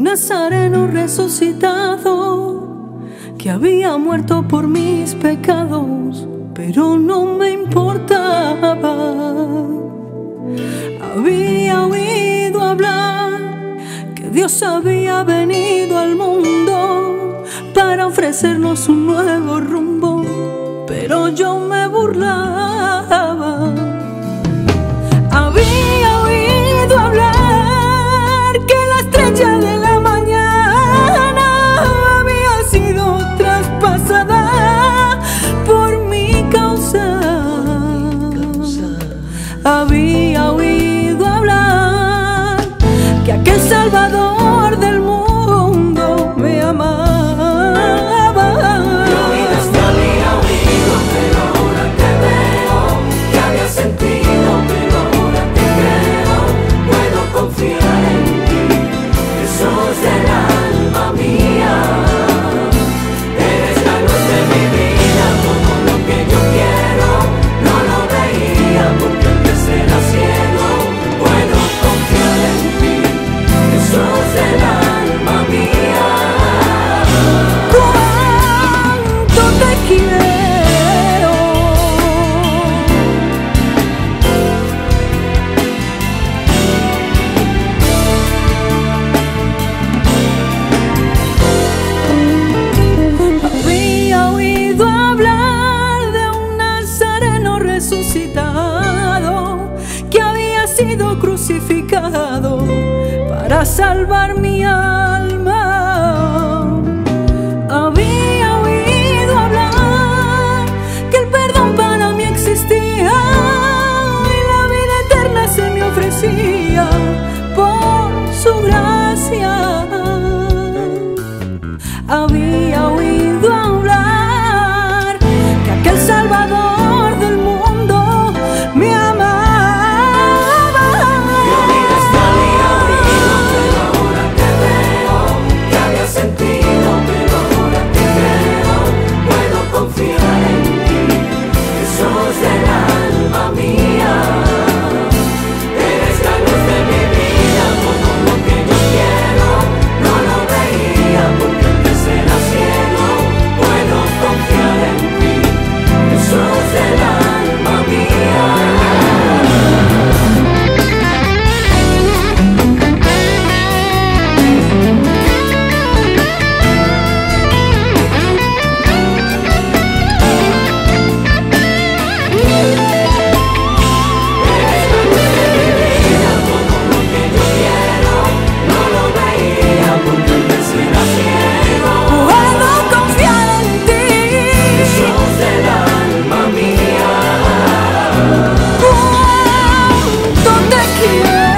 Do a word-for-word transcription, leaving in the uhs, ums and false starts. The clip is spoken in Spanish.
nazareno resucitado que había muerto por mis pecados, pero no me importaba. Había oído hablar que Dios había venido al mundo para ofrecernos un nuevo rumbo, pero yo me burlaba. Había oído hablar que la estrella de la mañana había sido traspasada por mi causa. Había oído hablar que aquel Salvador del mundo me amaba. Yo oído te había oído, pero ahora te veo. Que había sentido, pero ahora te creo. Puedo confiar en ti, Jesús del alma mía. Eres la luz de mi vida, todo lo que yo quiero. No lo veía porque antes era ciego. Puedo confiar en ti, Jesús del alma mía. Cuánto te quiero. Había oído hablar de un nazareno resucitado que había sido crucificado para salvar mi alma. Había oído hablar que el perdón para mí existía y la vida eterna se me ofrecía por su gracia. Había oído hablar que aquel Salvador del mundo me amaba. Yo oído te había oído, pero ahora te veo. Que había sentido, pero ahora te creo. Puedo confiar en ti, Jesús del alma mía. Eres la luz de mi vida, todo lo que yo quiero. No lo veía porque antes era ciego. Puedo confiar en ti, Jesús del alma mía. Puedo confiar en ti. Jesús del alma mía. Cuánto te quiero.